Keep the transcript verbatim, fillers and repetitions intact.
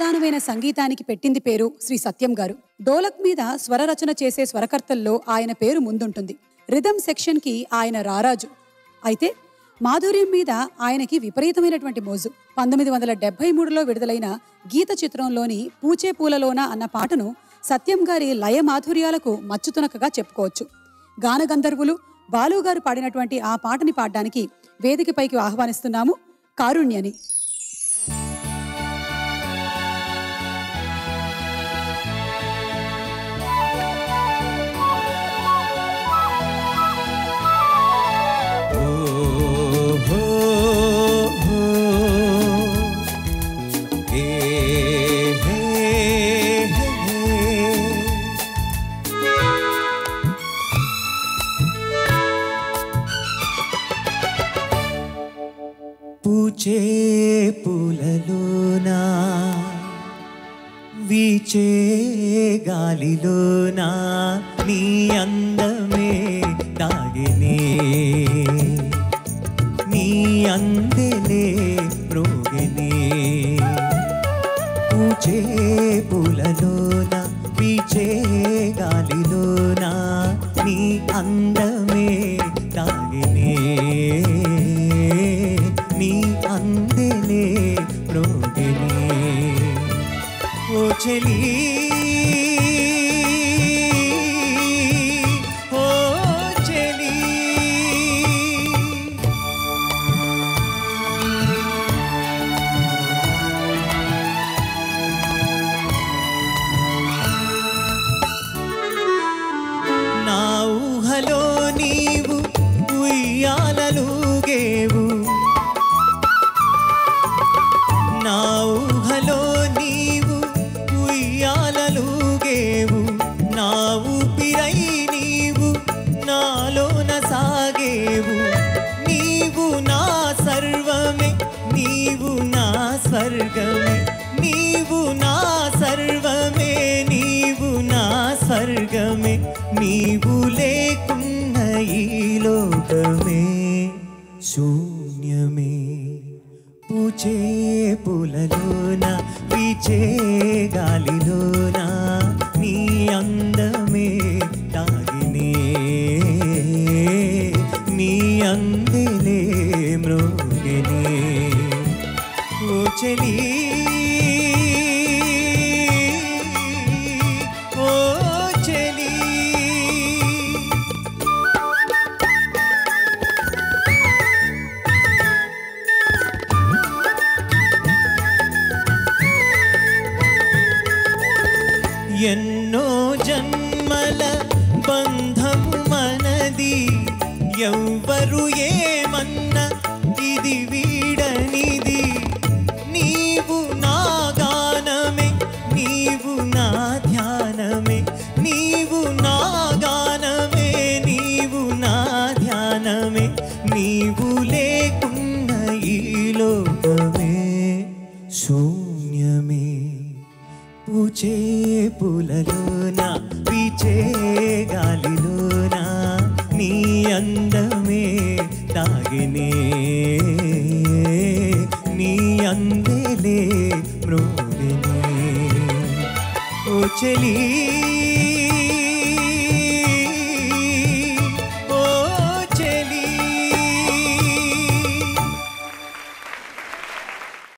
ప్రధానమైన సంగీతానికి పెట్టింది పేరు శ్రీ సత్యం గారు. డోలక్ మీద స్వర రచన చేసే స్వరకర్తల్లో ఆయన పేరు ముందుంటుంది. రిథమ్ సెక్షన్కి ఆయన రారాజు. అయితే మాధుర్యం మీద ఆయనకి విపరీతమైనటువంటి మోజు. పంతొమ్మిది వందల డెబ్బై మూడులో విడుదలైన గీత చిత్రంలోని పూచే పూలలోన అన్న పాటను సత్యం గారి లయ మాధుర్యాలకు మచ్చుతునకగా చెప్పుకోవచ్చు. గానగంధర్వులు బాలుగారు పాడినటువంటి ఆ పాటని పాడడానికి వేదికపైకి ఆహ్వానిస్తున్నాము కారుణ్యని. పూచే పూలలోనా వీచే గాలిలోనా నీ అందమే దాగినే నీ అందెలే రోగినే. పూచే పూలలోనా వీచే గాలిలోనా నీ అందమే దాగినే నీ అందెలే రోగినే. ఓ చెలి ఓ చెలి నా ఊహలో నీవు ఉయ్యాలలుగేవు, నా ఊహలో నీవు ఉయ్యాలలుగేవు, నా ఊపిరై నీవు నాలోన సాగేవు. నీవు నా సర్వమే నీవు నా స్వర్గమే, నీవు నా సర్వమే నీవు నా స్వర్గమే. నీవు లేకున్న ఈ లోకమే శూన్యమే. పూచే పూలలోన వీచే గాలిలోన నీ అందమే దాగినే నీ అందెలే మ్రోగినే. ఓ చెలి ఓ చెలి ఎన్నో జన్మల బంధము మనది, ఎవ్వరు ఏమన్నా ఇది వీడనిది. నీవు నా గానమే నీవు నా ధ్యానమే, నీవు నా గానమే నీవు నా ధ్యానమే. నీవు లేకున్న ఈ లోకమే శూన్యమే. పూచే పూలలోన వీచే గాలిలోన నీ అందమే దాగినే నీ అందెలే మ్రోగినే. ఓ చెలి